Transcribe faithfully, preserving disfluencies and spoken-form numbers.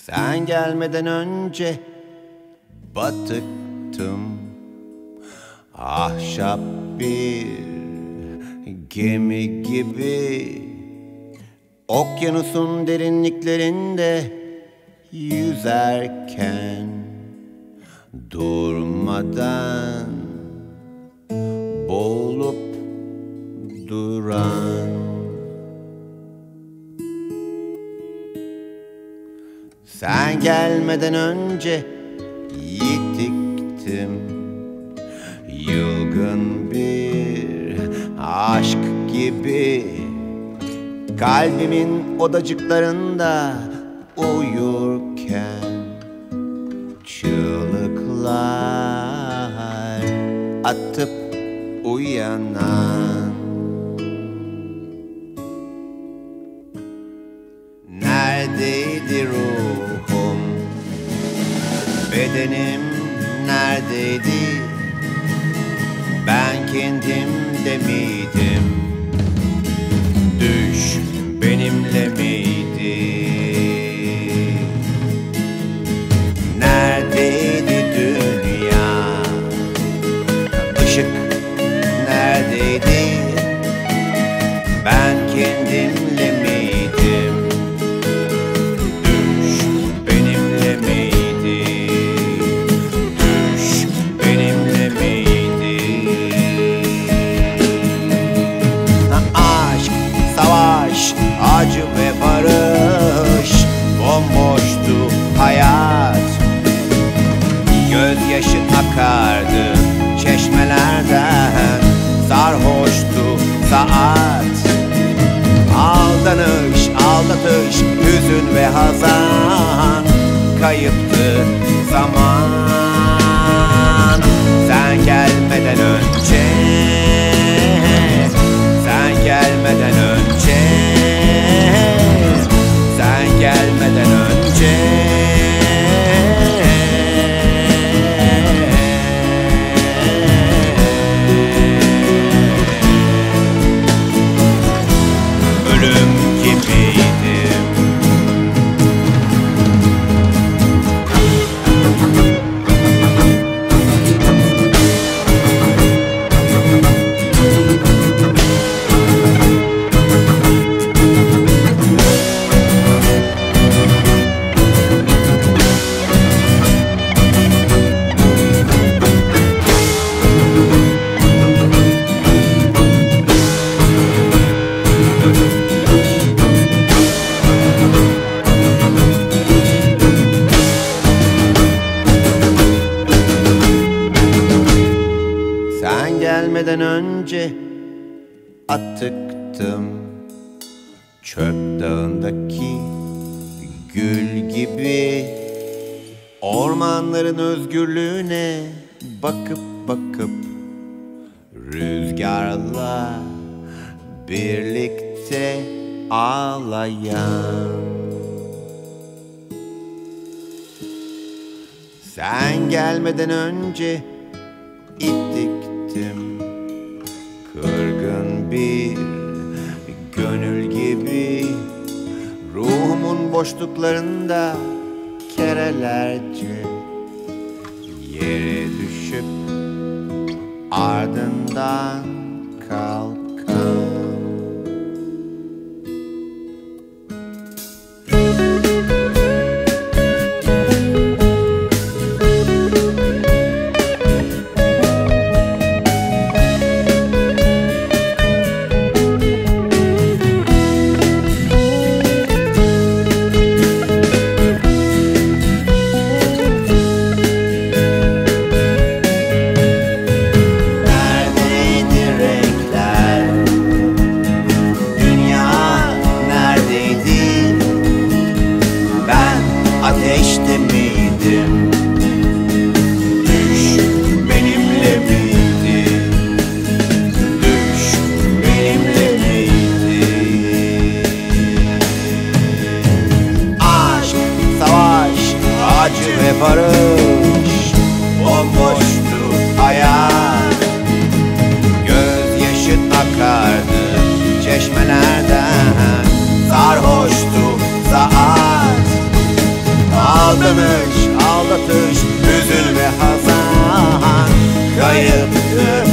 Sen gelmeden önce batıktım, ahşap bir gemi gibi, okyanusun derinliklerinde yüzerken durmadan boğulup duran. Sen gelmeden önce yitiktim, yılgın bir aşk gibi, kalbimin odacıklarında uyurken çığlıklar atıp uyanan. Neredeydi ruhum, bedenim neredeydi? Ben kendimde miydim? Düş benimle miydi? Neredeydi dünya? Işık neredeydi? Ben kendimle miydim? Düş benimle miydi? Düş benimle miydi? Aşk, savaş, acı ve barış, bomboştu hayat. Gözyaşı akardı çeşmelerden, sarhoştu saat. Aldanış, aldatış, hüzün ve hazan, kayıptı zaman. Sen gelmeden önce, sen gelmeden önce, sen gelmeden önce. Ölüm gibiydim. Sen gelmeden önce atıktım, çöp dağındaki gül gibi, ormanların özgürlüğüne bakıp bakıp, rüzgarla birlikte ağlayan. Sen gelmeden önce ittiktim, kırgın bir gönül gibi, ruhumun boşluklarında kerelerce yere düşüp ardından kalkan. Ateşte miydim? Düş benimle miydi? Düş benimle miydi? Aşk, savaş, acı ve barış, bomboştu hayat. Gözyaşı akardı çeşmelerden, sarhoştu saat. Aldanış, aldatış, üzülme hazan. Kayıptı